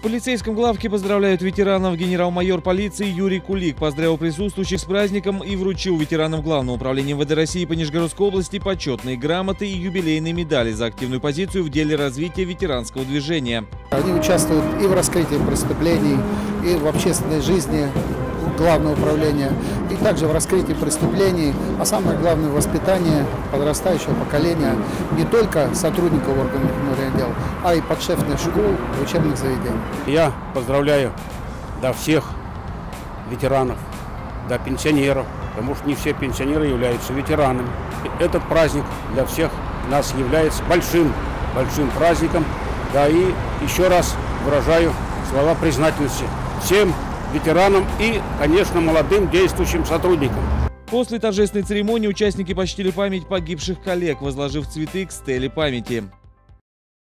полицейском главке поздравляют ветеранов. Генерал-майор полиции Юрий Кулик поздравил присутствующих с праздником и вручил ветеранам Главного управления МВД России по Нижегородской области почетные грамоты и юбилейные медали за активную позицию в деле развития ветеранского движения. Они участвуют и в раскрытии преступлений, и в общественной жизни Главного управления, и также в раскрытии преступлений, а самое главное — воспитание подрастающего поколения не только сотрудников органов внутренних дел, а и подшефных школ, учебных заведений. Я поздравляю всех ветеранов, пенсионеров, потому что не все пенсионеры являются ветеранами. Этот праздник для всех нас является большим праздником. И еще раз выражаю слова признательности всем ветеранам и, конечно, молодым действующим сотрудникам. После торжественной церемонии участники почтили память погибших коллег, возложив цветы к стеле памяти.